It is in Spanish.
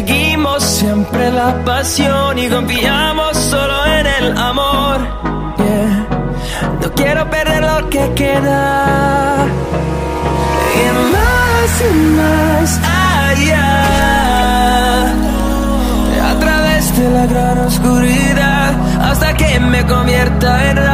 Seguimos siempre la pasión y confiamos solo en el amor. Yeah. No quiero perder lo que queda. Y más allá, a través de la gran oscuridad, hasta que me convierta en